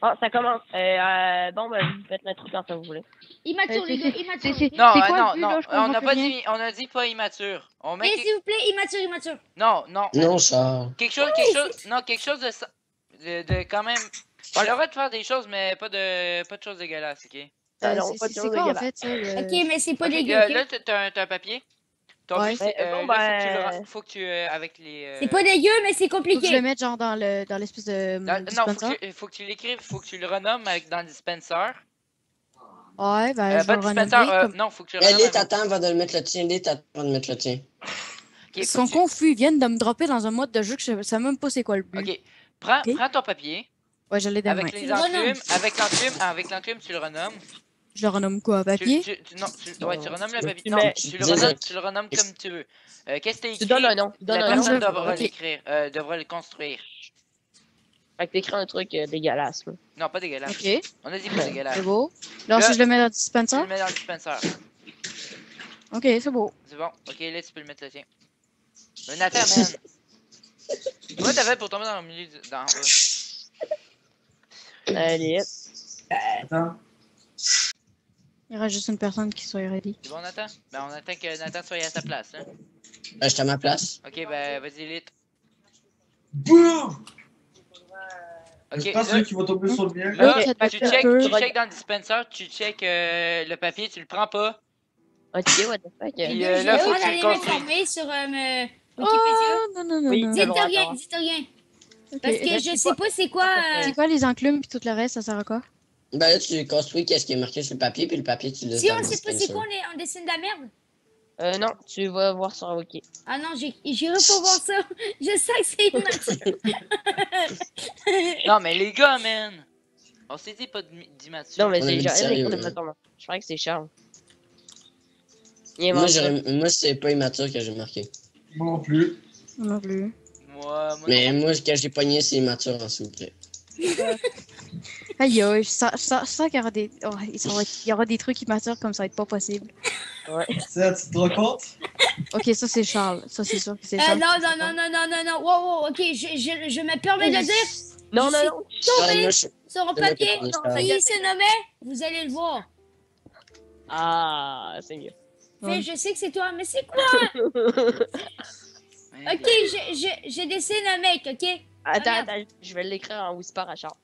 Ah, ça commence. Bon, ben, vous faites l'intro quand ça vous voulez. Immature, les gars, immature. Non, C'est quoi non, le but, non, là? Je on comprends a plus pas rien. dit, on a dit pas immature. On met Et s'il vous plaît, immature. non, non, Non, ça. quelque chose, non, quelque chose de quand même. On a le droit de faire des choses, mais pas de choses dégueulasses, ok? Non, pas de C'est choses quoi, en dégueulasses. fait, ça? Ok, mais c'est pas Ok, dégueu, ok? là, t'as un papier. Ton Ouais. but, c'est, Bon, là, faut que tu, avec les. C'est pas dégueu, mais c'est Faut que je le compliqué. mette, genre, dans l'espèce de Non, dispenser? faut que tu l'écrives, faut que tu le renommes dans le dispenser. Ouais, ben, je Pas vais le le dispenser, renommer comme... non, faut que tu le Allez, renommes. t'attends, va de le mettre le tien. Allez, t'attends, va de mettre le tien. Ok, Ils faut sont que tu- confus, ils viennent de me dropper dans un mode de jeu que je sais même pas c'est quoi le but. Ok, prends Ok. ton papier. Ouais, je l'ai dans la main. Avec Tu les le renommes. enclumes, avec l'enclume, tu le renommes. Je le renomme quoi, papier? Non, ouais, tu renommes le papier. Tu Non, mets- tu le renommes comme tu veux. Qu'est-ce que t'as écrit? Tu donnes un nom. Tu donnes La un nom. personne nom. devra Ok. l'écrire, devra le construire. Fait que t'écris un truc dégueulasse, là. Non, pas dégueulasse. Ok, On a dit pas dégueulasse. c'est beau. Alors, Là, si je le mets dans le Tu dispenser? le mets dans le dispenser. Ok, c'est beau. C'est bon. Ok, là, tu peux le mettre le tien. Mais Nathan, man. Comment t'as fait pour tomber dans le milieu dans en bas? Allez. Attends. Il reste juste une personne qui soit ready. C'est bon, Nathan? Ben, on attend que Nathan soit à sa place, hein. Je suis à ma place. Ok, ben, vas-y, Lit. Boum! Ok, C'est pas là, celui qui va tomber sur le mien. là, Ok, tu d'accord. check dans le dispenser, tu check le papier, tu le prends pas. Ok, what the fuck. Puis, Les gars, là, j'ai faut le droit que tu le d'aller construises. m'informer sur Wikipédia. Oh, non. Oui. Dites droit, rien, t'as dites rien. Ok. Parce que je sais pas c'est quoi. C'est quoi les enclumes puis tout le reste, ça sert à quoi? Ben là, tu construis qu'est-ce qui est marqué sur le papier, puis le papier, tu le laisses Si dans on le sait pas c'est dispenser. quoi, on dessine de la merde. Non, tu vas voir sur Wiki. Ah non, j'irai pas voir ça. Je sais que c'est immature. Non, mais les gars, man! On s'est dit pas d'immature. Non, mais On c'est avait dit Charles. sérieux, Je hein. crois que c'est Charles. Il Moi, invente ça. moi c'est pas immature que j'ai marqué. Moi non plus. Non plus. Moi, Mais moi, quand j'ai pogné, c'est immature, s'il vous plaît. Aïe, aïe, je sens qu'il y aura des... oh, il y aura des trucs immatures comme ça va être pas possible. Ouais. C'est tu te rends compte? Ok, ça c'est Charles. Ça c'est sûr que c'est Charles. Non. Wow, ok, je me permets de dire. Non. Ouais, Tombé moi, sur un je papier. l'ai pas Qui se nommait, vous allez le voir. Ah, c'est mieux. Mais je sais que c'est toi, mais c'est quoi? Ok, je dessine un mec, ok? Attends, je vais l'écrire en whisper à Charles.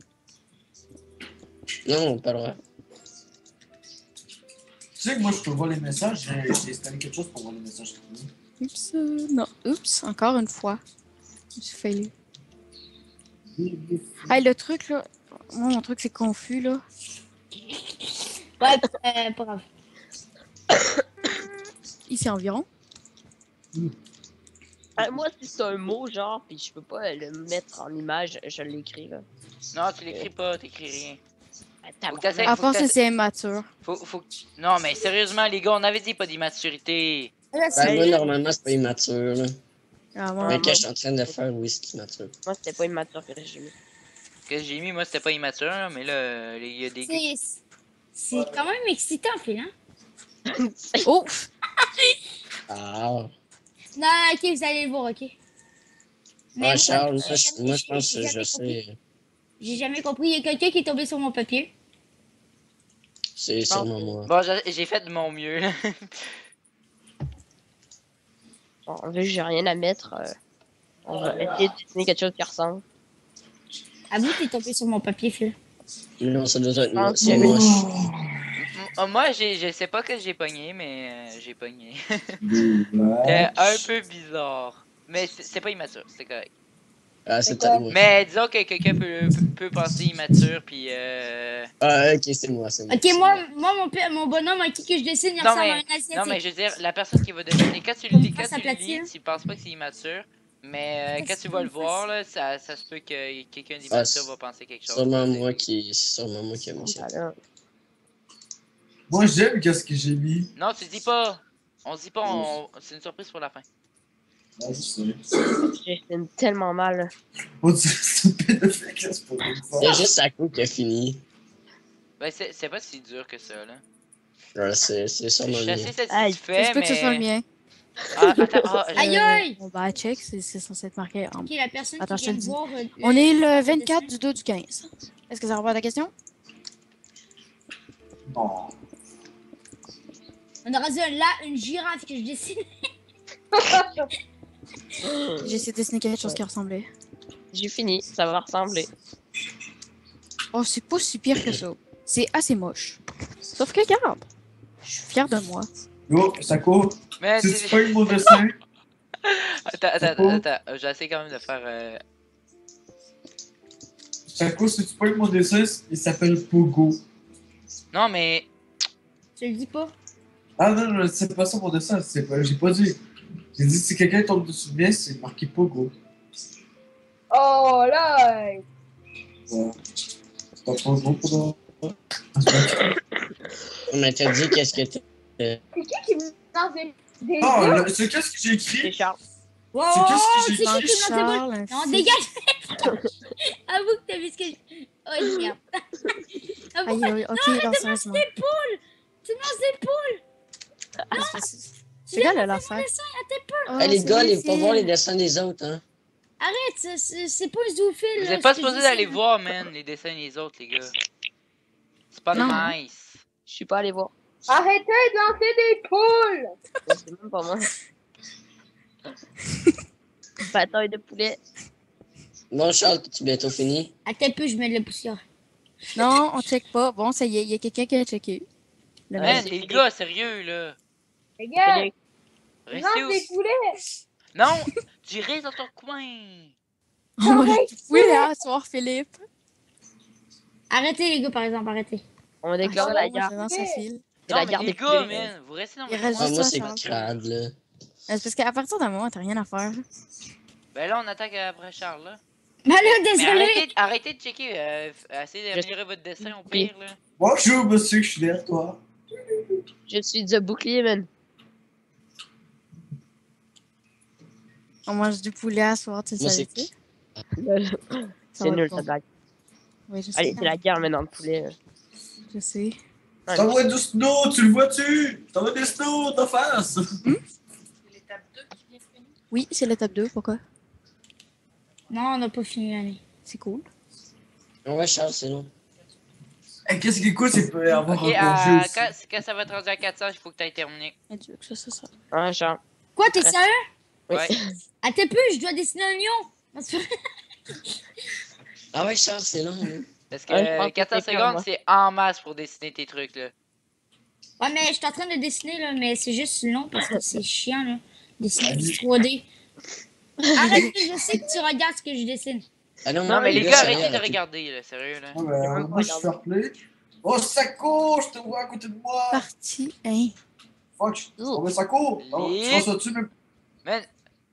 Non, pas le droit. Tu sais que moi, je peux voir les messages. J'ai installé quelque chose pour voir les messages. Oups, non. Oups, encore une fois. J'ai failli. Hey, le truc là... Moi, mon truc c'est confus là. Ouais, pas grave. Ici environ. Moi, si c'est un mot, genre, pis je peux pas le mettre en image, je l'écris, là. Non, tu l'écris pas, t'écris rien. Attends, Faut que t'essaies- À faut part que ça, t'essaies- c'est immature. Non, mais sérieusement, les gars, on avait dit pas d'immaturité. Là, Ben, moi, normalement, c'est pas immature, là. Ah, Mais ouais. quand je suis en train de faire, oui, c'est immature. moi, c'était pas immature que j'ai mis. Ce que j'ai mis, moi, c'était pas immature, mais là, il y a des gars. c'est quand même excitant, Phil, hein? Oh! Ah. Non, ok, vous allez le voir, ok? Ouais, Charles, moi, j'ai je pense que jamais je compris. sais. J'ai jamais compris. Il y a quelqu'un qui est tombé sur mon papier. C'est sûrement moi. Bon, j'ai fait de mon mieux, là. Bon, vu que j'ai rien à mettre, on va essayer de dessiner quelque chose qui ressemble. Ah bon, t'es tombé sur mon papier, Phil? Non, ça doit être moi. Ah, C'est oui. moi. Moi, je sais pas que j'ai pogné, mais j'ai pogné. C'était un peu bizarre. Mais c'est pas immature, c'est correct. Ah, c'est quoi? peut-être moi. Mais disons que quelqu'un peut penser immature, puis Ah, ok, c'est moi, c'est moi. Ok, c'est moi mon bonhomme à qui que je dessine, il Non, ressemble mais- à un asiatique. Non, mais je veux dire, la personne qui va dessiner, quand tu le Comme lis, face quand tu le aplatie, hein. lis, tu penses pas que c'est immature. Mais quand Qu'est-ce tu vas qu'on le fasse? voir, là, ça se peut que quelqu'un Ah, d'immature va penser quelque chose. Sûrement moi qui... C'est sûrement moi qui ai mis ça. Voilà. Moi, j'aime qu'est-ce que j'ai mis. Non, tu dis pas. On se dit pas, c'est une surprise pour la fin. Ah, je sais. Je dessine tellement mal. On dirait que c'est un pédophile, c'est pas comme ça. C'est juste à coup qui a fini. Ben, c'est pas si dur que ça, là. Ouais, c'est Je sûrement suis le assez mien. Ça satisfait, se peut que ce soit le mais. mien. Ah, attends, Aïe aïe! Bon, bah, check, c'est censé être marqué en. Ok, la personne Attends, qui je te vient le de dis. voir. On est le 24 du 2 du 15. Est-ce que ça répond à ta question? Non. On aura là une girafe que je dessine. J'ai essayé de dessiner quelque chose qui ressemblait. J'ai fini, ça va ressembler. Oh, c'est pas si pire que ça. C'est assez moche. Sauf que, regarde, je suis fière de moi. Yo, Sako, Mais si tu pognes mon dessin, attends. J'essaie quand même de faire. Sako, si tu pognes mon dessin, il s'appelle Pogo. Non, mais. Je le dis pas. Ah non, c'est pas ça mon dessin, j'ai pas dit. J'ai dit si quelqu'un tombe dessus de bien, c'est marqué Pogo. Oh là! Voilà. C'est pas Pogo pour On t'a dit qu'est-ce que t'es. C'est qui me lance des Non, yeux? c'est qu'est-ce que j'ai C'est écrit? Charles. Wow, C'est qu'est-ce que c'est j'ai qui écrit? qui me lance des boules? un Non, fils. dégage! Avoue que t'as vu ce que je. Oh merde! Avoue, Aïe, aïe, ok, non, sérieusement. tu me lances des poules! C'est gars, là, l'affaire. Oh, Hey, les c'est gars, vrai, allez pas c'est- voir les dessins des autres, hein. Arrête, c'est pas un zoophile. Vous là, êtes pas ce que je supposé d'aller dessine. voir, man, les dessins des autres, les gars. C'est pas Non. nice. Je suis pas allé voir. Arrêtez de lancer des poules! C'est même pas moi. Bataille de poulet. Bon, Charles, tu bientôt fini? Attends un peu, je mets de la poussière. Non, on check pas. Bon, ça y est, il y a quelqu'un qui a checké. Le Ouais, Man, c'est les fini. gars, sérieux, là. Les gars, Restez lance où? des poulets! Non, tu restes dans ton coin. Oui, là, soir, Philippe. Arrêtez, les gars, par exemple, arrêtez. On déclare la Moi, guerre. je dans sa file. C'est Non, la mais guerre les des gars, poulets. man, vous restez dans Il votre reste coin. Ah, juste moi, ça, c'est Charles. crade, là. C'est parce qu'à partir d'un moment, t'as rien à faire. Ben là, on attaque après Charles, là. Bah là, Mais désolé! arrêtez de checker, essayez d'améliorer votre dessin au pire, là. Bonjour, monsieur, je suis derrière toi. Je suis The Bouclier, man. On mange du poulet à soir, tu le Moi, savais, c'est tu sais? Ça C'est va nul, être bon. ta blague. Oui, je sais. Allez, c'est la guerre maintenant, le poulet. Je sais. Je t'envoie du snow, tu le vois-tu? Je t'envoie des snow, ta face. Oui, c'est l'étape 2, pourquoi? Non, on n'a pas fini l'année. C'est cool. Ouais, Charles, c'est long. Hey, qu'est-ce qui est cool, c'est peut avoir Ok, un bon jeu aussi. quand ça va être rendu à 400, il faut que tu aies terminé. Adieu, que ça, c'est ça. Ah, Charles. Quoi, t'es sérieux? Oui. Ouais. Attends un peu, je dois dessiner un lion! Ah ouais, Charles, c'est long, hein. Parce que Ouais, je pense que 400 c'est pire, secondes, moi. c'est en masse pour dessiner tes trucs, là. Ouais, mais je suis en train de dessiner, là, mais c'est juste long parce que c'est chiant, là. Dessiner du 3D. Arrête, je sais que tu regardes ce que je dessine. Ah non, Non, mais les gars, sérieux, arrêtez de regarder, là, sérieux, là. Ouais, ben, moi, je suis fair play. Oh, Sako, je te vois à côté de moi. Parti, hein. Fuck, oh, mais Sako, oh, tu penses-tu, mais Man,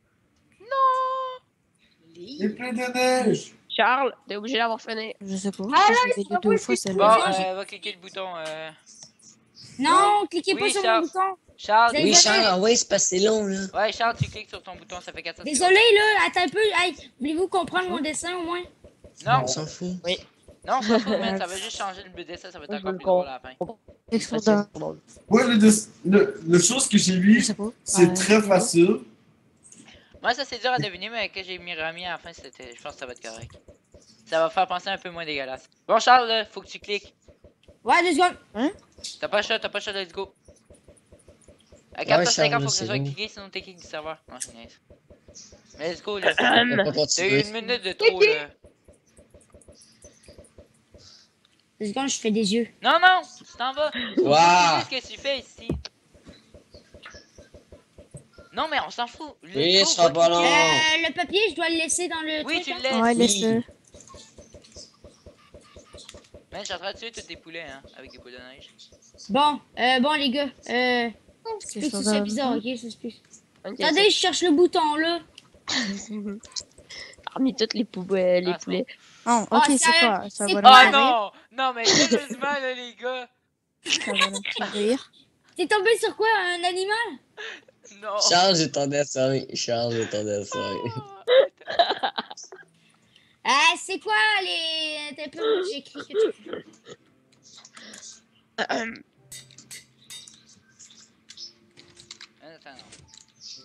il est plein de neige. Charles, t'es obligé d'avoir fini. Je sais pas. Ah, là, je l'ai ils sont deux pas fois, ici. bon, celle-là. va cliquer le bouton, Non, cliquez Oui, pas sur Charles. mon bouton. Charles, Vous Oui, avez- Charles, ah ouais, c'est parce que c'est long, là. ouais, Charles, tu cliques sur ton bouton, ça fait 400 secondes. Désolé, là, attends un peu. Hey, voulez-vous comprendre mon dessin au moins? Non, On s'en fout. non, on s'en fout, man, ça va juste changer le dessin, ça va être Je encore le plus drôle à la fin. Explore C'est d'un. drôle. Ouais, le chose que j'ai Je vu, sais pas. c'est très facile. Moi, ça c'est dur à deviner, mais quand j'ai mis Rami à la fin, c'était, je pense que ça va être correct. Ça va faire penser un peu moins dégueulasse. Bon, Charles, là, faut que tu cliques. Ouais, 2 secondes. T'as pas le shot, let's go. À Ouais, 450, Charles, faut que c'est ça soit bon. cliqué, sinon t'es kick du serveur. Non, c'est nice. Mais let's go, là. On va pas T'as eu continuer. 1 minute de trop, là. 2 secondes, je fais des yeux. Non, non, tu t'en vas. Waouh! Qu'est-ce que tu fais ici? Non, mais on s'en fout. Let's Oui, go, ce sera va pas cliquer. long. Le papier, je dois le laisser dans le Oui, truc, tu hein? le laisses. Ouais, laisse-le. Man, je suis en train de tuer tous tes poulets, hein, avec des boules de neige. Bon, les gars, c'est C'est plus ça, ça ça. bizarre, ok? C'est plus. Ok, Attendez, je cherche le bouton, là. Parmi toutes les poulets, Ah, c'est poulets. Oh, Ah, ok, c'est sérieux? quoi? Ça C'est va quoi? Oh nous faire rire. non! Non, mais sérieusement, là, les gars! Ça va nous faire rire. T'es tombé sur quoi? Un animal? Non! Charles, j'ai ton dessin. Charles, j'ai ton dessin. Ah, c'est quoi les. T'as peu, j'écris que tu. Attends, non.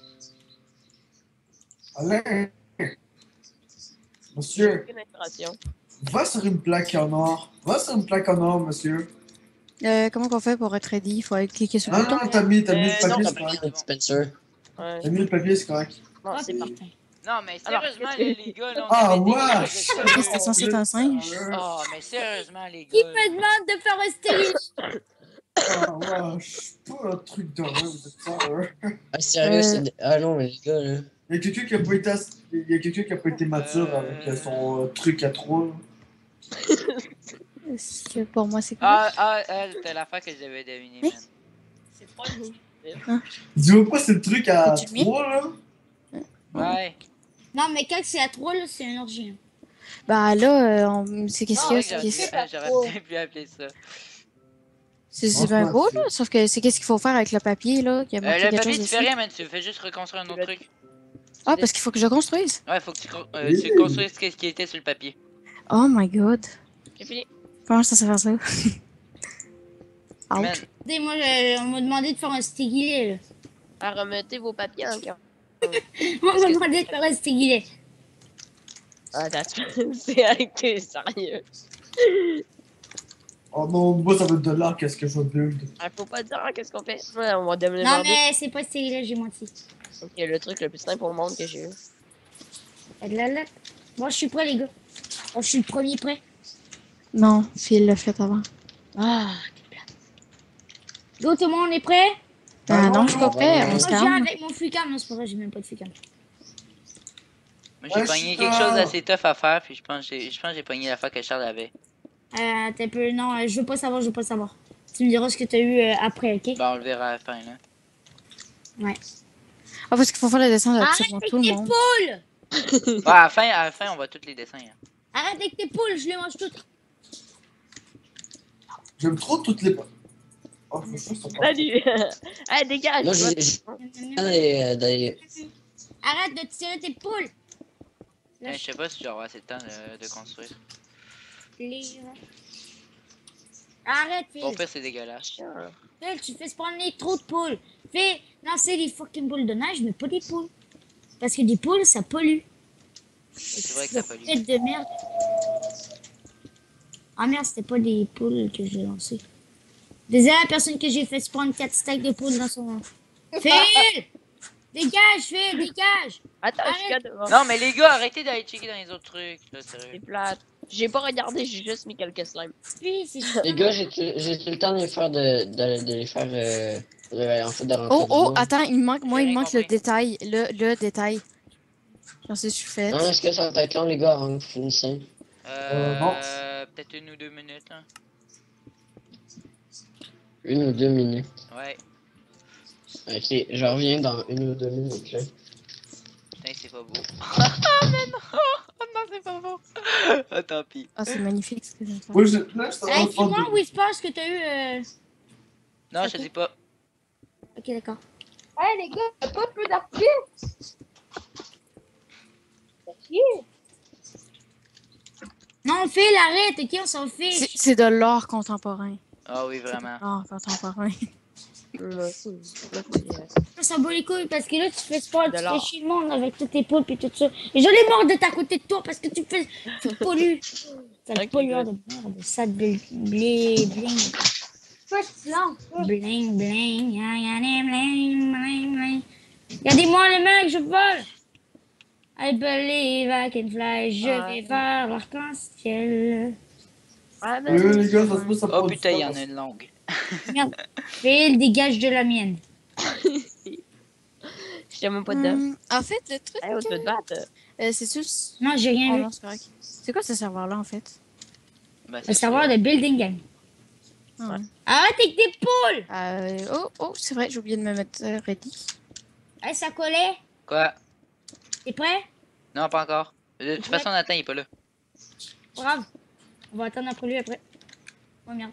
Alain, monsieur, Aucune inspiration. va sur une plaque en or. Va sur une plaque en or, monsieur. Comment qu'on fait pour être ready? Il faut aller cliquer sur le Non, bouton. non, t'as mis le non, papier, t'as c'est pas correct. mis. Spencer. Ouais, T'as mis le papier, c'est correct. bon, Ah, c'est parti. Non, mais Alors, sérieusement, qu'est-ce que- les gars, là, on Ah, avait des ouais! gars C'était censé être un singe. Oh, mais sérieusement, les Qui gars. me demande de faire un stérile? Ah, ouais, je suis pas un truc d'horreur, vous êtes sérieux. Ah, sérieux, Euh. c'est. Ah non, mais les gars, là. Il y a quelqu'un qui a pas été, il y a quelqu'un qui a pas été mature avec son truc à trois. Est-ce que pour moi, c'est quoi? C'était l'affaire que j'avais deviné, Oui. man. C'est pas une Dis-moi pas, c'est le truc à Faut-tu le mien? 3 là? Ouais. Non, mais quand c'est à 3, là, c'est un orgie. Hein. Bah là, c'est qu'est-ce C'est qu'il y vrai a? que j'aurais peut-être pu appeler ça. C'est bien beau, là. Sauf que c'est qu'est-ce qu'il faut faire avec le papier, là? Qu'il y a marqué Le quelque papier, chose tu fais dessus. rien, man. Tu fais juste reconstruire un autre truc. Ah, parce qu'il faut que je construise. Ouais, faut que tu construises ce qui était sur le papier. Oh my god. C'est fini. Comment ça se fait ça? Man, Ouch. Écoutez, moi, on m'a demandé de faire un stéguilé, là. À remettez vos papiers en cœur. Moi, on m'a demandé de faire un stéguilé. Ah, c'est avec tes sérieux. Oh non, moi ça va être de l'art, qu'est-ce que je vais build. Ah, faut pas dire qu'est-ce qu'on fait. Ouais, on va demander. Non, mais c'est pas stéguilé, j'ai menti. Ok, le truc le plus simple au monde que j'ai eu. Là. Moi, je suis prêt, les gars. Oh, je suis le premier prêt. Non, Phil l'a fait avant. Ah, Go, tout le monde est prêt? Ah non, je suis pas prêt. On Moi, se je viens calme. avec mon fucam. Non, c'est pas vrai, j'ai même pas de fucam. moi, j'ai Ouais, pogné je- quelque chose d'assez tough à faire, puis je pense que j'ai pogné l'affaire que Charles avait. T'es peu. Non, je veux pas savoir, je veux pas savoir. Tu me diras ce que t'as eu après, ok? Bon, on le verra à la fin, là. Ouais. Ah, parce qu'il faut faire le dessin Arrête absolument avec tout le tes monde. poules! Ouais, à la fin, on voit tous les dessins. Hein. Arrête avec tes poules, je les mange toutes. J'aime trop toutes les. Oh, je me suis ça passe. salut. Ah, dégage. Moi, toi. j'ai. Arrête de tirer tes poules. Là, Je sais pas si j'aurai assez de temps de construire. Arrête, Phil. Bon, pire, c'est dégueulasse. Phil, tu fais spawner trop de poules. Fais lancer des fucking boules de neige, mais pas des poules. Parce que des poules, ça pollue. C'est vrai que ça pollue. Tête de merde. Ah merde, c'était pas des poules que j'ai lancées. Désolé à la personne que j'ai fait spawn 4 stacks de poules dans son... Phil! Dégage, Phil, dégage! Attends, je suis Arrête. là devant. Non, mais les gars, arrêtez d'aller checker dans les autres trucs, là, C'est sérieux. plate. J'ai pas regardé, j'ai juste mis quelques slimes. Phil, c'est Les gars, j'ai tout le temps de les faire de les faire. En fait, de rentrer Oh, oh, dedans. attends, il me manque, moi, J'ai il me rien manque le compris. détail. Le détail. J'en sais, je suis faite. Non, est-ce que ça va être long, les gars, avant que vous finissez? Non. Peut-être 1 ou 2 minutes, hein. 1 ou 2 minutes. Ouais. Ok, je reviens dans 1 ou 2 minutes, là. Putain, c'est pas beau. Ah, mais non! Oh non, c'est pas beau! Ah, tant pis. Ah, c'est magnifique ce que j'ai fait. Moi, là, je suis en Hey, train dis-moi où de. il se passe que t'as eu... Non, je te dis pas. Ok, d'accord. Hey les gars, y'a pas peu d'artistes. C'est chier. Non, Phil, arrête, ok, on s'en fiche. C'est de l'art contemporain. Ah oui, vraiment. L'art contemporain. On s'en bat les couilles parce que là, tu fais sport, tu De l'art. fais chier le monde avec toutes tes poules et tout ça. Et j'en ai marre d'être à côté de toi parce que tu pollues. Sale Ok, pollueur de good. merde, sale bling, Fais silence. bling, bling, bling. Regardez-moi les mecs, je vole. I believe I can fly, je vais vers l'arc-en-ciel. Ah, mais Les gars, ça se peut, ça prend Oh du putain, il y temps. en a une longue. Merde, Phil, dégage de la mienne. j'étais même pas dedans. En fait, le truc, Hey, on peut te battre. c'est juste... Non, j'ai Oh rien vu. non, c'est correct. C'est quoi ce serveur-là, en fait? Ben, Le c'est serveur ça. de Building Game. Ah, ouais. Arrête avec tes poules. Oh, c'est vrai, j'ai oublié de me mettre ready. Hey, ça collait. Quoi? T'es prêt? Non, pas encore. De toute façon, Nathan, il est pas là. Bravo. On va attendre après lui après. Oh merde.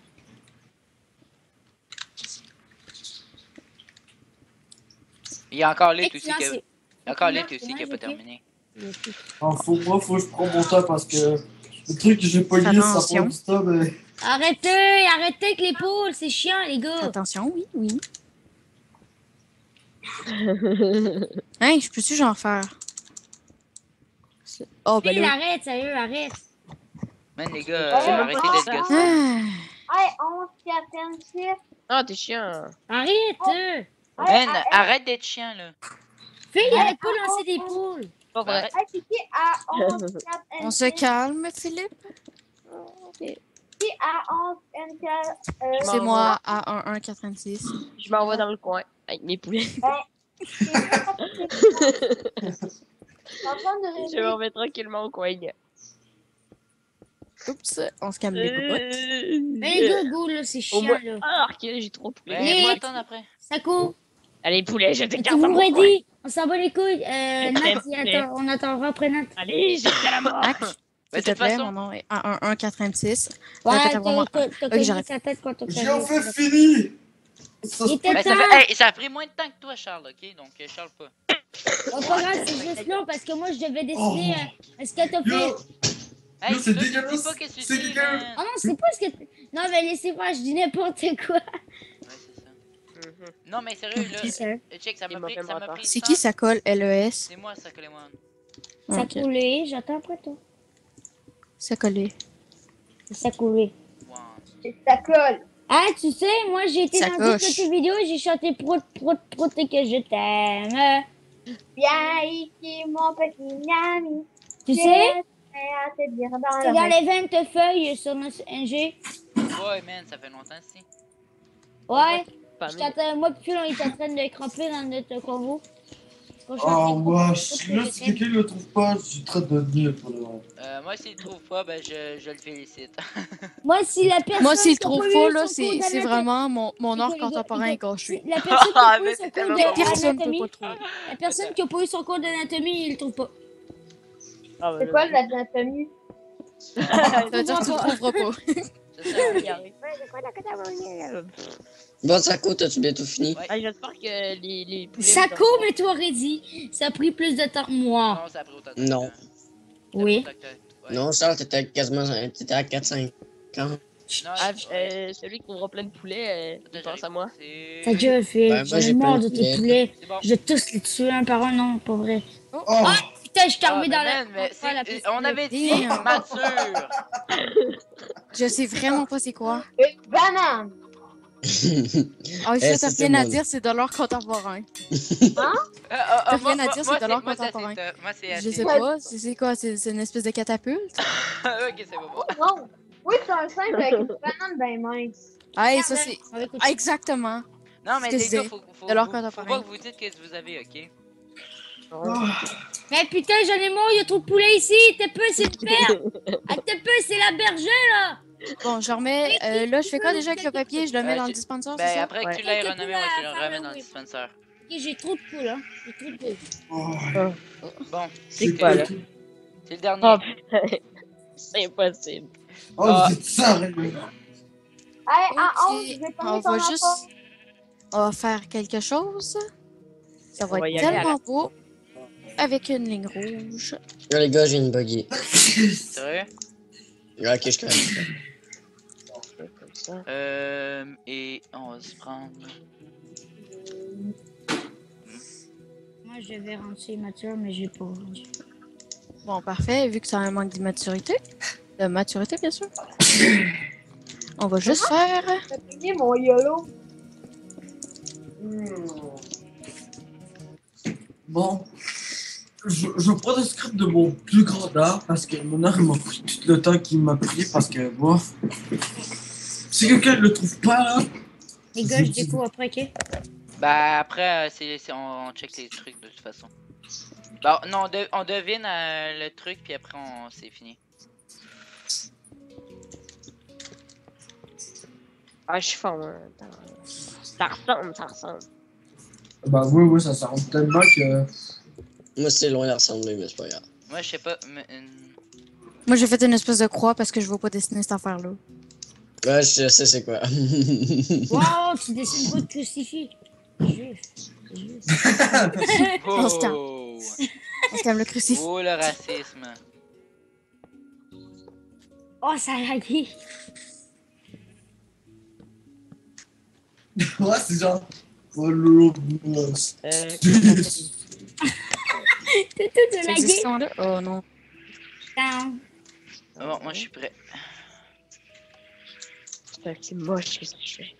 Il y a encore Lit aussi Excellent, qui a... c'est- Il y a encore Lit c'est aussi qui a pas ok. terminé. Ah, moi, faut que je prends mon temps parce que le truc que j'ai pogné, ça Attention. prend du temps, mais. Arrêtez avec les poules, c'est chiant les gars. Attention, oui, oui. Hein, je peux-tu j'en faire? Oh, ben Phil, là. arrête, sérieux, arrête. Man, les gars, Ouais, arrêtez d'être ouais. gossants. Ah. Hey, 11, 46. Ah, t'es chiant. Arrête! Man, arrête d'être chiant, là. Phil, arrête pas de lancer des poules. Pas Ben, vrai. arrête. Hey, c'est qui à 11, 4, On se calme, Philippe. Qui à 11, N4, C'est moi à 1186. Je m'en vais dans le coin avec mes poulets. Je m'en vais tranquillement au coin. Oups, on se calme les popotes. Mais les gars, go, là, c'est Au chiant, moins. là. Ah, ok, j'ai trop poulets. Ben, Les- faut attendre après. Sako, Allez, poulet, je te tu garde dans vous mon coin. redis. On s'en bat les couilles. très Nat, poulet. on attendra après Nat. Allez, jusqu'à la mort. Mac, Ben, s'il de te toute plaît, façon, mon nom est à 1186. Ouais, Répète avant moi. t'as Ok, cogné j'arrête. sa tête quand t'as J'ai cogné. enfin fini! Ça, Il était ben, temps. ça a pris moins de temps que toi, Charles, ok? Donc, Charles pas. Oh, pas grave, c'est juste long parce que moi, je devais dessiner ce que t'as fait. Yo! Hey, c'est toi, tu dégueulasse. dis pas qu'est-ce que C'est tu dis, quelqu'un. man. Oh non, c'est pas ce que. Non, mais laissez faire, je dis n'importe quoi. Ouais, c'est ça. Non, mais sérieux, là, C'est ça. check, ça Il m'a m'a pris, fait ça m'a mentir. pris C'est 100. qui ça colle LES? C'est moi, ça collait moi. Ça Ok. coulait, j'attends après toi. Ça collait. Ça coulait. Wow. Ça colle. Ah, tu sais, moi, j'ai été Ça dans coche. toutes les vidéos et j'ai chanté prout, prout, prout et que je t'aime. Viens ici, mon petit ami. Tu sais, À te dire dans c'est le dans les 20 feuilles sur notre NG. Ouais, man, ça fait longtemps, si. Ouais. Pas Je mieux. t'attends, moi, puis on est en train de cramper dans notre convo. Qu'on chante Oh, les wesh. proutes Là, que je si t'aime. quelqu'un le trouve pas, je suis très de nul pour le moment. Moi, s'il le trouve pas, ben, je le félicite. Moi, si la personne. Moi, s'il qui a trouve eu pas, son là, cours c'est d'anatomie- vraiment mon art Les gars, contemporain les est gars, gâché. si la personne qui a Ah, pas eu mais son c'est cours tellement Personne peut d'anatomie. pas le trouver. La personne qui a pas eu son cours d'anatomie, il le trouve pas. Ah, C'est quoi l'anatomie? Ça veut dire que tu le trouveras pas. C'est ça. Bon, Sako, t'as-tu bientôt fini? Ouais. Ah, j'espère que les poulets. Sako, mais toi, ready. Ça a pris plus de temps que moi. Non, ça a pris autant de Non. temps. Ça a pris Oui. autant de temps. Ouais. Non, Charles, t'étais quasiment t'étais à 4-5 ans. Non, Ah, ouais. celui qui trouvera plein de poulets, il Attends, pense à moi. c'est- Ta gueule, Phil. Ben, moi, J'en ai j'ai marre plein de de tes poulets. poulets. C'est bon. Je vais tous les tuer un par un. Non, pas vrai. Oh! Putain, je suis Ah, tombé mais dans man, la. mais Ah, la c'est- piste on bleue. avait dit Damn. mature. Je sais vraiment pas c'est quoi. Une banane. Ah, Eh, ça, t'as c'était rien à mon- dire, c'est de l'art contemporain. T'as rien à dire, c'est de l'art contemporain. Moi, c'est Je assez. sais pas, c'est quoi? C'est une espèce de catapulte? Ok, c'est bon. Non. Oui, c'est un simple avec une banane bien mince. Ah, et ça, c'est. On va écouter. Ah, exactement. Non, mais Ce que les je gars, dis. faut De leur faut contemporain. pas que vous dites ce que vous avez, ok? Mais putain, j'en ai marre, il y a trop de poulets ici. T'es peu, c'est le père. Ah, t'es peu, c'est la berger, là. Bon, je remets. Là, je fais quoi déjà avec le papier? Je le mets dans le dispensaire, c'est Ben, ça? après que tu Ouais. l'aies Quelques renommé, poules ouais, tu le à remets faire dans le le dispenser. Ok, j'ai trop de poules, hein. J'ai trop de poules. Oh, Bon, C'est quoi, là? c'est le dernier. Oh, putain. C'est impossible. oh Ah. vous êtes sérieux? Hey, à Ok, 11, je vais on tomber ton va juste. enfant. On va faire quelque chose. Ça va On va y être aller à tellement beau. Avec une ligne rouge. Là, les gars, j'ai une buggy. Sérieux? Ok, je crève. Comme ça. Et on va se prendre. Moi, je vais rendre ça immature, mais j'ai pas rendu. Bon, parfait, vu que ça a un manque d'immaturité. De maturité, bien sûr. On va juste faire. J'ai payé mon YOLO. Bon. Je prends le script de mon plus grand art parce que mon art il m'a pris tout le temps qu'il m'a pris parce que bon. Si quelqu'un ne le trouve pas là. Les gars, je découvre après, ok? Bah, après, on check les trucs de toute façon. Bah, non, on devine le truc, puis après, c'est fini. Ah, je suis fort, hein. Ça ressemble, ça ressemble. Bah oui, ça ressemble tellement que. Moi, c'est loin de ressembler, mais c'est pas grave. Moi, je sais pas. Moi, j'ai fait une espèce de croix parce que je veux pas dessiner cette affaire-là. Ouais, je sais c'est quoi. Wow, tu dessines pas de crucifix. Juif. Juif. On se calme. Oh! On se calme le crucifix. Oh, le racisme. Oh, ça a lagué. Ouais, c'est genre. Follow us. T'es tout de Ça lagué. existe, là? Oh non. Down. Bon, moi je suis prêt. Putain, c'est moche, qu'est-ce que je fais?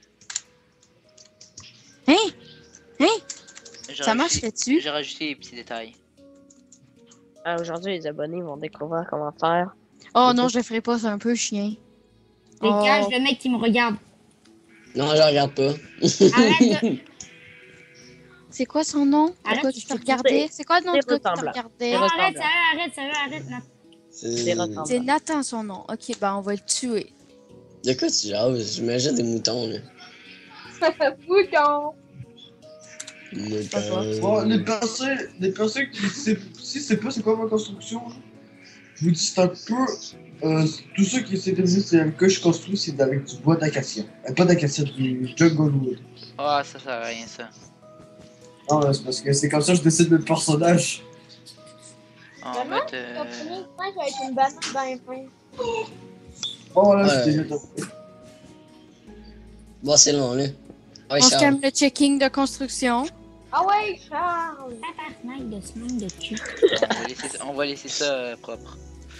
J'ai Ça rajouté- marcherait-tu? J'ai rajouté les petits détails. Ah, aujourd'hui, les abonnés vont découvrir comment faire. Oh non, je le ferai pas, c'est un peu chien. Dégage Oh. le mec qui me regarde. Non, je regarde pas. Arrête de... C'est quoi son nom? Arrête, Pourquoi tu tu te fais- regardais? C'est quoi le nom c'est du gars qui te ressemblant. regardait? C'est Non, arrête, ressemblant. arrête. Non. C'est ressemblant. C'est Nathan son nom. Ok, ben on va le tuer. De quoi tu jases? J'imagine des moutons, là. Bouton. Bon, les personnes qui c'est pas c'est quoi ma construction, je vous dis c'est un peu tous ceux qui essaient de me dire c'est que je construis c'est avec du bois d'acacia. Pas d'acacia, du jungle wood. Ah, ça sert à rien ça. Non, c'est parce que c'est comme ça que je décide de personnage. On va Vraiment? mettre. T'as fini le pain avec une banane dans les pains. Oh là, Ouais. c'était juste. Bon, c'est long, là. Ouais, On se Charles. calme le checking de construction. Ah ouais, Charles. Tabarnak de semaine de cul. On va laisser ça propre.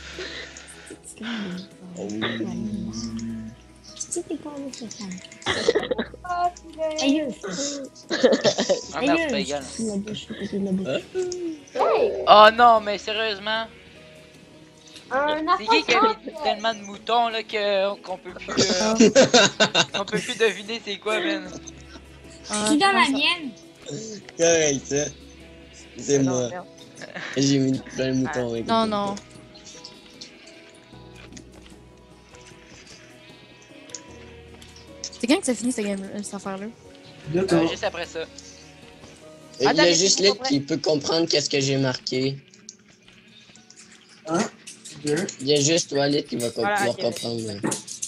Si t'es pas là, c'est ça. Ah, c'est Aïe, Ah merde, c'est pas égal. la bouche, côté de la bouche. Hey, Oh non, mais sérieusement. un C'est qui qui a affaire mis tellement de moutons là qu'on peut plus. On peut plus deviner c'est quoi, man. Tu dans la mienne? Correct, ça. C'est Ah non, moi. merde. J'ai mis plein de moutons avec Non, non. C'est quand que ça finit cette affaire-là? Bientôt. Juste après ça. Il y a Attendez, juste c'est Lit pas vrai. qui peut comprendre qu'est-ce que j'ai marqué. Hein? Deux. Il y a juste toi, Lit, qui va Voilà, pouvoir ok. comprendre. là.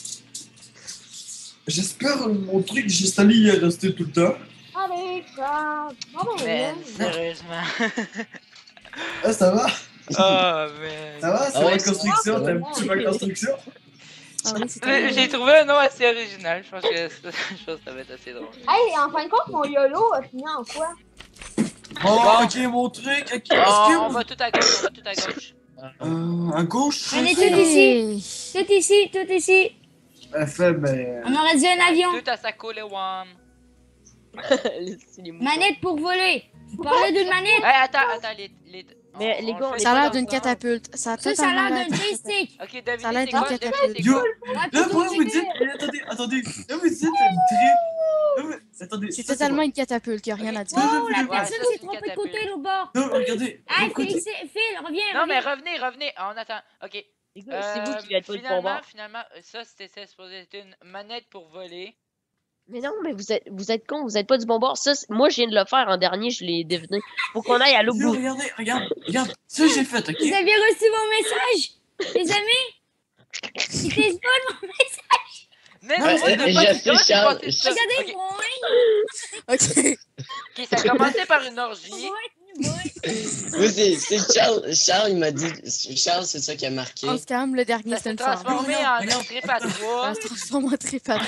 J'espère mon truc j'ai installé il est resté tout le temps. Allez, Charles. Non, mais Man, sérieusement. Ah, ça va? Oh man. Ça va? C'est Ah ouais, ma ça construction, va. t'aimes-tu ma construction? Ah oui, c'est J'ai trouvé un nom assez original. Je pense que ça va être assez drôle. Hey, en fin de compte, mon YOLO a fini en quoi? Bon, ok, mon truc, ok. Est-ce On que. va tout à gauche, on va tout à gauche. À gauche? On est c'est- tout ici. Tout ici. Fait, mais. On aurait dit un avion. Tout à sa coule, one. C'est les moutons. Manette pour voler. Vous parlez d'une manette? Hey, attends, Mais les gars, on le est fait Ça a pas l'air dans d'une le sens. catapulte. Ça a Ça a totalement l'air d'un l'air- joystick. Ok, Ça a l'air devinez c'est d'une quoi? catapulte. Yo! Ouais, Là, tout pourquoi au vous début. dites. Attendez. Là, vous dites une très. Non, mais attendez. C'est ça, totalement une catapulte, il n'y a rien à dire. Oh, la Ouais, personne ça, c'est s'est une trompée de catapulte. côté, l'autre bord. Non, regardez. Ah, l'autre côté. Phil, reviens. Non, mais reviens. revenez, on attend. Ok. Les gars, c'est vous qui êtes pas du bon Finalement, bord. ça c'était supposé être une manette pour voler. Mais non, mais vous êtes con, vous êtes pas du bon bord. Ça, moi, je viens de le faire en dernier, je l'ai deviné. Faut qu'on aille à l'autre Yo, bout. regarde. Ça, j'ai fait, ok? Vous avez reçu mon message, les amis? C'était pas mon message. Mais Non, moi, mais de je pas- sais, comment c'est Charles, passé ça? Regardez, Ok, Ok. ok, ça a commencé par une orgie. Oui, c'est Charles. Charles, il m'a dit. Charles, c'est ça qui a marqué. On se calme, le dernier, Ça c'est s'est une femme. transformé en un trip à trois. Ça se transforme en trépade.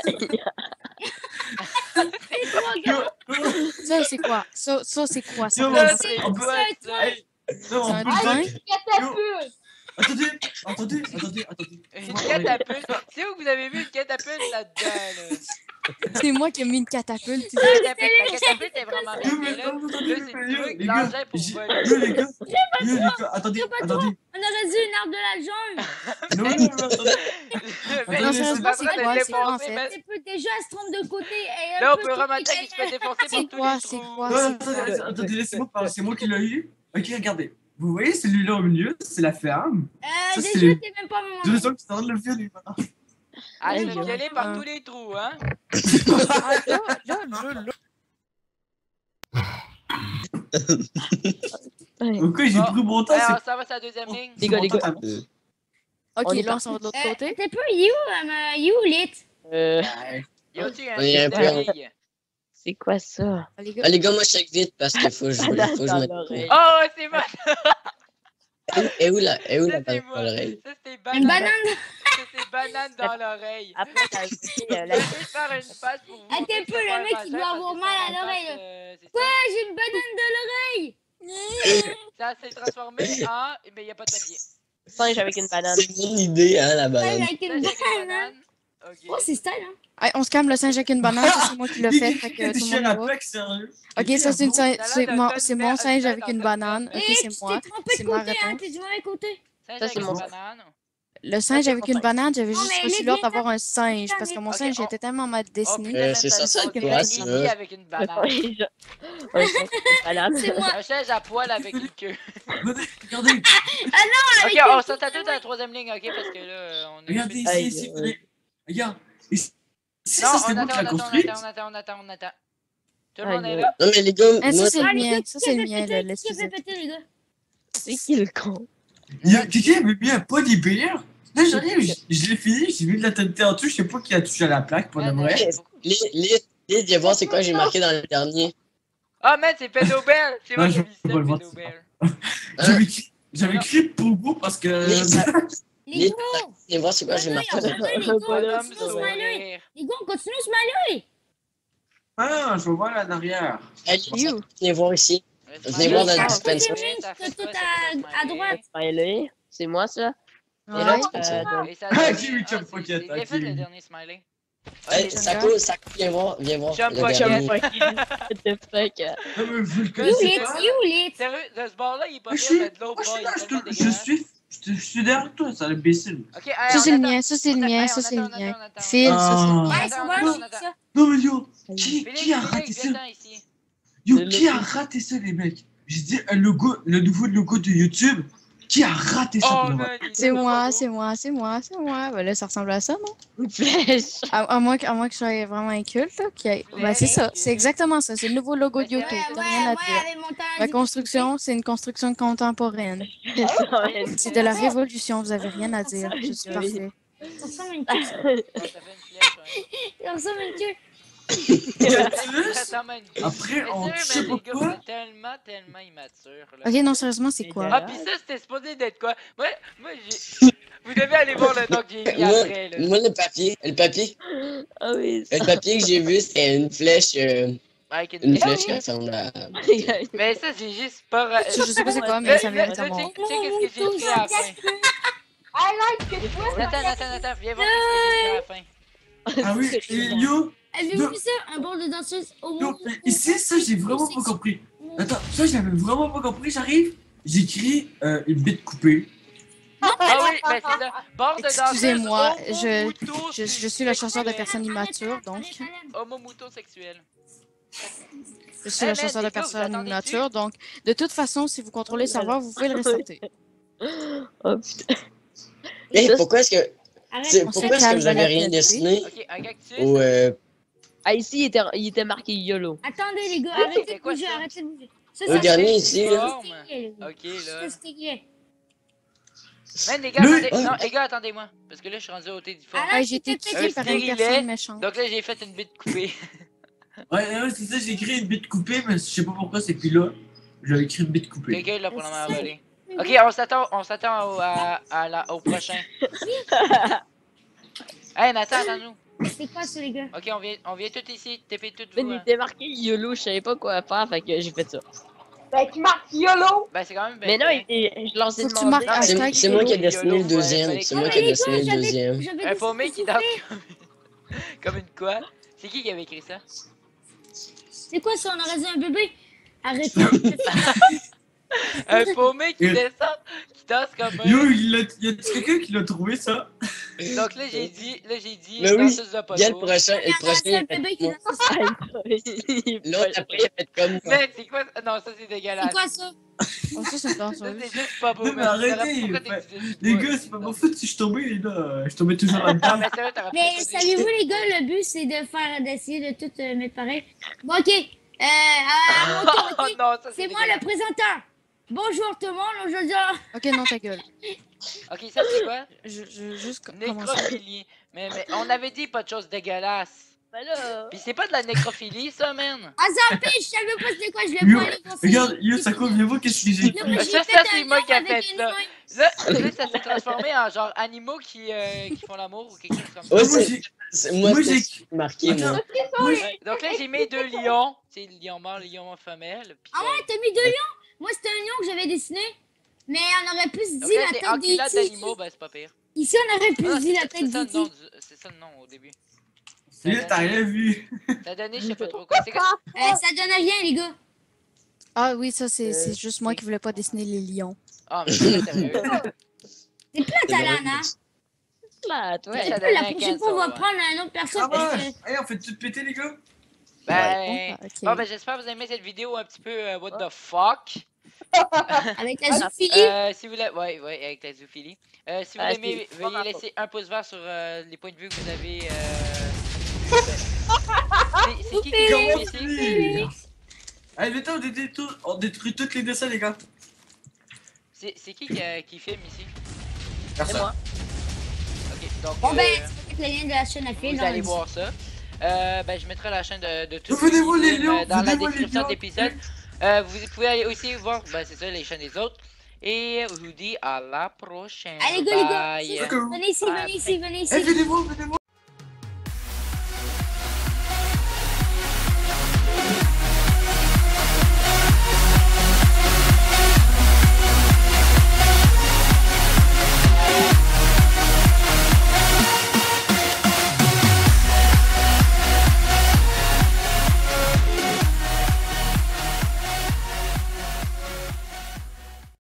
Ça, c'est quoi? Ça, c'est quoi? Ça, Yo, fait- Ça, c'est on peut- quoi, ça? Hey, non, C'est un on peut train? dire- Catapulte. Attendez. Une catapulte. C'est où que vous avez vu une catapulte là-dedans, là? c'est moi qui ai mis une catapulte. La catapulte est vraiment bien Yo, mais faite, là. non, Là, attendez, c'est yo, le truc, les gars, l'engin pour j'ai- voler. yo, les gars, attendez. On aurait dit une arbre de la jungle. Non, attendez. Mais Non, je suis sérieusement, en c'est train de quoi, le c'est quoi, en défoncer, fait? mais- Elle peut déjà se trompe de côté. Et Là, on un peut peu remonter tout qu'il se fait défoncer C'est par tous quoi, les c'est trous. quoi? Non, attendez, laissez-moi parler, c'est moi qui l'ai eu. Ok, regardez. Vous voyez celui-là au milieu, c'est la ferme. Ça, c'est déjà, les- t'es même pas mon J'ai l'impression que tu es en train de le faire, lui. Ah, je Ouais, vais je- violer par tous les trous, hein. Ouais. Pourquoi j'ai Bon, pris mon temps? Alors, ça va, c'est la deuxième ligne. Les gars, les gars. Ok, On est là, on s'en va de l'autre côté. T'es pas you, Lit? Yo, tu On est un peu en- famille. C'est quoi ça? Ah, les gars. Ah, les gars, moi, je check vite parce qu'il faut que je Banane dans mette. l'oreille. Oh, c'est moi. Et où la Ça, c'est banane moi. dans l'oreille? Ça, c'est Une banane. banane? Ça, c'est banane dans l'oreille. Après, t'as ajouté Je la... vais faire une face pour vous. Attends un peu, le mec, il doit avoir mal à l'oreille, Quoi? J'ai une banane de l'oreille! Ça s'est transformé en. Mais il n'y a pas de papier. Singe avec une banane. C'est mon idée, hein, la Singe banane. avec une Singe avec une banane. Ok. Oh, c'est style, hein. Hey, on se calme, le singe avec une banane, ça c'est moi qui l'ai fait, fait que tout le monde voit. sérieux. Ok, ça c'est C'est mon singe avec une banane. Ok, Eh, c'est tu moi. t'es trompé C'est de ma côté, hein. réponse. T'es du mauvais côté. Singe Ça, avec c'est une mon- banane. Le singe c'est avec mon une banane, j'avais Non, juste mais reçu les l'ordre gars, d'avoir un singe parce que mon Ok, singe on- était tellement mal dessiné. c'est ça, ça on quoi, dirait ça? Iggy avec une banane. Un singe avec une banane. C'est moi. Un singe à poil avec une queue. Regardez, Ok, on s'entend tout dans la troisième ligne, ok? Parce que là, on est... regardez ici, Aïe, ici, aïe. regarde. Ici, Non, ça c'est on moi qui attend, l'a on construite. attend. Tout le monde Aïe, est aïe. là? Non, mais les gars, Eh, moi, ça c'est le Ah, les mien, gars, ça qui c'est a le fait mien, péter? le Qui a fait l'exquisite. péter, les gars? C'est qui le con? Quelqu'un avait mis un pot d'IBR. Là, j'arrive, je l'ai fini, j'ai mis de la TNT en dessous, je sais pas qui a touché à la plaque, pour de vrai. viens voir c'est quoi j'ai marqué dans le dernier. Ah, man, c'est Pédobel! C'est moi Non, qui je ai mis ça, peux pas le voir, Pédobel. J'avais écrit pour vous parce que. Les gars, Viens voir c'est quoi j'ai marqué. les gars, on Bonhomme continue au smiley. sourire. Les gars, on continue au smiley. Ah, je vais voir là en arrière. Allez, viens voir ici. Venez Smiley, voir dans le ça dispensaire. fait Ça quoi, fait tout ça fait quoi, à Smiley? droite. Smiley, c'est moi ça. Et Ouais. là, Et ça Ah, donne- Jimmy Chum c'est Pocket, bien ok. fait le dernier smiley. Hey, Sako, viens voir. Chum le Pocket. dernier. What the fuck? Non, mais vous le You connaissez lit, pas? you lit. Sérieux, de ce bord-là, il est pas Je pire, suis, mais de l'autre moi, je bord, suis il là, est tellement je dégueulasse. suis derrière toi, ça l'imbécile. Ok, hey, Ça c'est le on attend. mien, ça c'est le On mien, attend, ça c'est le on attend, mien. on attend. Phil, ça c'est le Ah. mien. Ouais, c'est bon, j'ai ça. Non, mais yo, Félix, qui a raté Félix, ça? viens-t'en ici. Yo, qui a raté ça, les mecs? J'ai dit un logo, le nouveau logo de YouTube. Qui a raté ça Oh, pour le man, moment? il est C'est trop moi, beau. c'est moi, c'est moi, c'est moi. Ben là, ça ressemble à ça, non? Une flèche. À moins que je sois vraiment inculte, là. Ben c'est ça, c'est exactement ça. C'est le nouveau logo de Mais c'est YouTube. vrai, T'as rien à Ouais, dire. avec mon talent La du- construction, c'est une construction contemporaine. C'est de la révolution, vous avez rien à dire. Je suis parfait. Ça ressemble à une queue. Ouais, ça fait une flèche, ouais. Ça ressemble à une queue. Ça ressemble à une queue. Après, Mais on sérieux, sait man, pas les gars, vous quoi. êtes tellement immatures, là. Ok, non, sérieusement, c'est quoi? Ah, pis ça, c'était supposé d'être quoi? Moi, j'ai... Vous devez aller voir le doc que j'ai mis après, là. Moi, le papier Ah oui, le papier que j'ai vu, c'était une flèche Avec qui ressemble à... Mais ça, c'est juste pas... Je sais pas c'est quoi, mais ça mérite à mort. Tu sais qu'est-ce que j'ai écrit à la fin? I like it. Attends, viens voir ce que j'ai écrit à la fin. Ah oui, et yo, Avez-vous vu ça? Un bord de danseuse au yo, monde. mais ici, ça, j'ai vraiment pas compris. Attends, ça, j'avais vraiment pas compris. J'arrive, j'écris une bite coupée. Ah oui, ben c'est ça. Bord de danseuse, Excusez-moi, homo-muto je suis la chasseur de personnes immatures, donc. Homo-muto sexuel. Je suis la man, chasseur de les gars, vous personnes attendez-tu? immatures, donc. De toute façon, si vous contrôlez le serveur, vous pouvez le ressortir. Oh putain. Hey, pourquoi est-ce que... Arrête. On se Pourquoi est-ce calme que vous avez la rien qualité. dessiné Ok, un cactus. au... Ah, ici, il était marqué YOLO. Attendez, les gars, Oui, arrêtez c'est de quoi bouger, ça? arrêtez de bouger. Ça, Au ça dernier fait- ici, là. Forme. Ok, là. C'est stické. Man, les gars, Le- attendez. Non, les gars, attendez-moi. Parce que là, je suis rendu au thé du fort. Arrête. Ah, j'ai été kické par une personne méchante. Donc là, j'ai fait une bite coupée. Ouais, c'est ça, j'ai écrit une bite coupée, mais je sais pas pourquoi c'est plus là. J'avais écrit une bite coupée. Quelqu'un l'a probablement avalé. Ok, on s'attend au prochain. Hey, Nathan, attends-nous. C'est quoi ça, les gars? Ok, on vient tout ici. TP tout Mais vous. il Hein. était marqué YOLO, je savais pas quoi faire, fait que j'ai fait ça. Ben, tu marques YOLO. Ben, c'est quand même. Mais non, je leur ai Faut que tu demandé. marques C'est hashtag c'est moi qui ai YOLO. dessiné le deuxième. C'est moi qui ai dessiné le deuxième. Un paumé qui danse comme une quoi? C'est qui avait écrit ça? C'est quoi ça? On aurait dit un bébé? Arrêtez. Un paumé qui descend, qui danse comme un. Yo, y a quelqu'un qui l'a trouvé ça? Donc là, j'ai dit, Mais oui, danseuse de Il y a le poteau. prochain, Il y a un il bébé fait qui danse. l'autre après, il a fait comme moi. Mais c'est quoi? Non, ça c'est C'est dégueulasse. quoi ça? Oh, ça, c'est une Ça danseuse. c'est juste pas beau. Non, mais arrêtez, Pourquoi fait- t'excuses Les pas? gars, c'est pas ma faute si je tombais, les gars. Je tombais toujours Non, là-dedans. mais sérieux, t'aurais Mais pas dû. savez-vous, les gars, le but, c'est d'essayer de tout mettre pareil. Bon, ok. À mon tour, Oh ok? non, ça C'est moi dégueulasse. le présenteur. Bonjour tout le monde, aujourd'hui. Ok, non, ta gueule. Ok, ça c'est quoi? Je juste commencer. Nécrophilie. Mais on avait dit pas de choses dégueulasses. Ben là. Pis c'est pas de la nécrophilie, ça, man. Ah, zappé, je savais pas c'était quoi, je l'ai Yo, pas allé regarde, yo, Sako, viens voir qu'est-ce que j'ai Non, mais écrit. j'ai Ça, fait c'est un moi qui a homme avec fait une ça. main. Là, ça s'est transformé en genre animaux qui font l'amour ou quelque chose comme ça. Ouais, Moi, j'ai- moi, moi, c'est j'ai- marqué, moi. Attends, moi, Donc là, j'ai mis 2 lions. C'est le lion mâle, le lion femelle. Puis, Ah ouais, t'as mis 2 lions? Moi, c'était un lion que j'avais dessiné. Mais on aurait plus Donc dit là, la c'est tête des enculade tigres. d'animaux, ben c'est pas pire. Ici, on aurait plus Ah, dit la c'est tête ça des le nom tigres. c'est ça le nom au début. Là, t'as rien vu. Ça a donné, je sais pas trop quoi. C'est que... Ça donne rien, les gars. Ah oui, ça, c'est juste moi qui voulais pas dessiner les lions. Ah, mais c'est pas sérieux. C'est plate, Alan, hein? Plate, ouais. Ça La donne un prochaine fois, on va cancel, prendre une autre personne. Ah parce ouais. que- Hey, on fait tout péter, les gars? Ben, ok. bon, ben j'espère que vous avez aimé cette vidéo un petit peu what the fuck. Avec la zoophilie. Si vous voulez, ouais, avec la zoophilie. Si vous Ah, aimez, c'est veuillez vraiment laisser un pouce vert sur les points de vue que vous avez. C'est qui Comment ici? Félix? Allez, mettons, on détruit tous les dessins, les gars. C'est qui filme ici? C'est Personne. moi. Ok, donc Bon, ben, c'est le lien de la chaîne à fil. vous allez voir ça. Ben, je mettrai la chaîne de tous Venez voir les films, lions, dans la venez voir les description de lions. l'épisode. Vous pouvez aller aussi voir, ben, c'est ça, les chaînes des autres. Et je vous dis à la prochaine. Allez, go, les gars. Bye. D'accord. Venez ici, venez ici, venez ici. Eh, venez voir, venez voir.